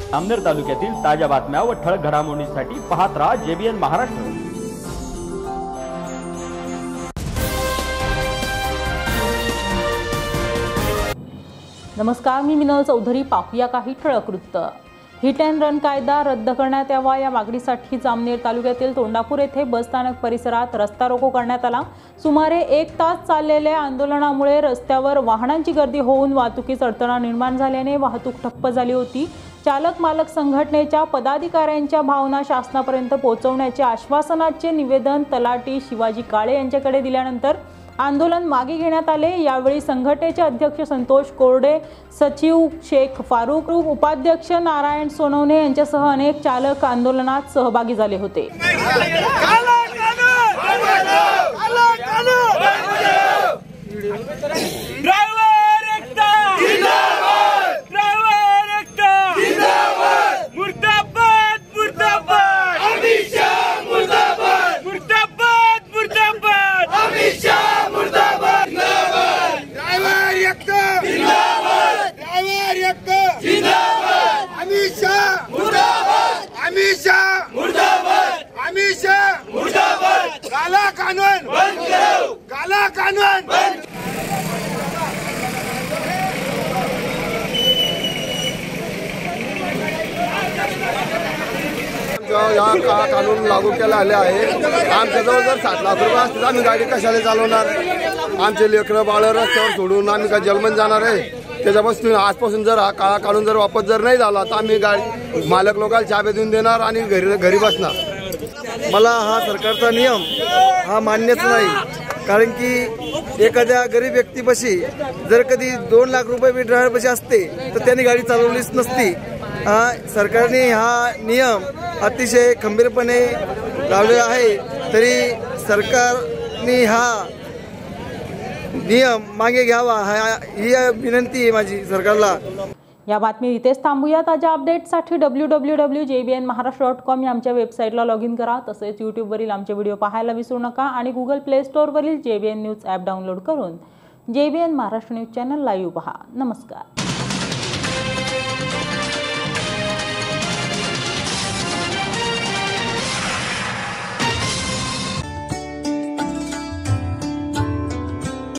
जामनेर तालुक्यातील ताज्या बातम्या व ठळक घडामोडींसाठी पाहत राहा JBN महाराष्ट्र। नमस्कार, मी मिनल चौधरी। पाहूया काही ठळक वृत्त। हिट अँड रन कायदा रद्द करण्यात यावा या मागणीसाठी जामनेर तालुक्यातील तोंडापूर येथे बसस्थानक परिसरात रस्ता रोको करण्यात आला। सुमारे 1 तास चाललेल्या आंदोलनामुळे रस्त्यावर वाहनांची गर्दी होऊन वाहतुकीस अडथळा निर्माण झाल्याने वाहतूक ठप्प झाली होती। चालक मालक संघटनेच्या पदाधिकाऱ्यांच्या भावना शासनापर्यंत पोहोचवण्याचे आश्वासनाचे निवेदन तलाठी शिवाजी काळे यांच्याकडे दिल्यानंतर आंदोलन मागे घेण्यात आले। यावेळी संघटनेचे अध्यक्ष संतोष कोरडे, सचिव शेख फारूक, उपाध्यक्ष नारायण सोनवणे यांच्यासह अनेक चालक आंदोलनात सहभागी झाले होते। काला कानून बंद करो, काला कानून बंद। या कानून लागू केला आले आहे। आमच्याजवळ जर 7 लाख रुपये असतील आम्ही गाडी कशाला चालवणार? आमचे लेकरं बाळ रस्त्यावर सोडून आम्ही काय जलमन जाणार आहे? त्याच्यापासून आजपासून जर हा काळा काढून जर वापस जर नाही झाला तर आम्ही गाडी मालक लोकांना चाबी देऊन देणार आणि घरी बसणार। मला हा सरकारचा नियम हा मान्यच नाही, कारण की एखाद्या गरीब व्यक्तीपाशी जर कधी 2 लाख रुपये बी ड्रायव्हरपाशी असते तर त्यांनी गाडी चालवलीच नसती। सरकारने हा नियम अतिशय खंबीरपणे लावलेला आहे, तरी सरकारने हा नियम मागे घ्यावा ही विनंती आहे माझी सरकारला। या बातमी इथेच थांबूया। ताज्या अपडेट्ससाठी www.jbnmaharashtra.com या आमच्या वेबसाईटला लॉग इन करा। तसेच यूट्यूबवरील आमचे व्हिडिओ पाहायला विसरू नका आणि गुगल प्ले स्टोअरवरील JBN न्यूज ॲप डाउनलोड करून JBN Maharashtra news channel live पहा। नमस्कार।